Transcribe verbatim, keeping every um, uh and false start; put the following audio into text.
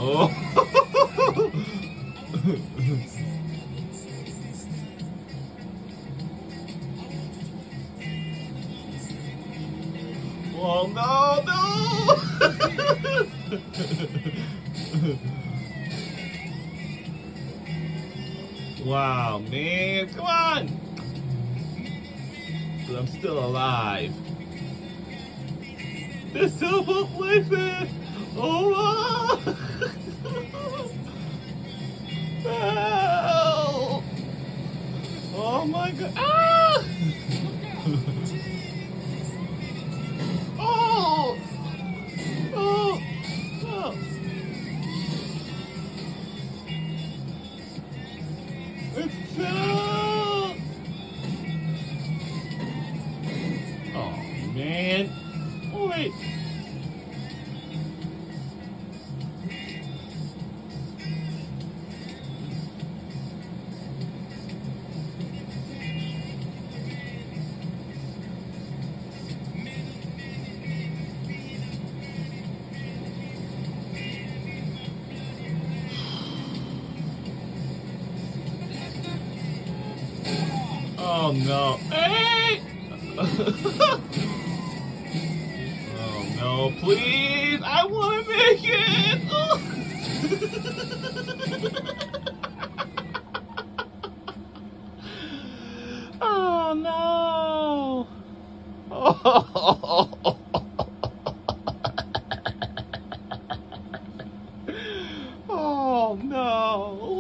Oh. Oh no, no! Wow, man, come on! But I'm still alive. There's still both places! Oh! Help! Oh my god! Ah! Oh! Oh! Oh! It's still... Oh man! Oh wait! Oh no. Hey! Oh no, please! I wanna make it! Oh, oh no! Oh. Oh no!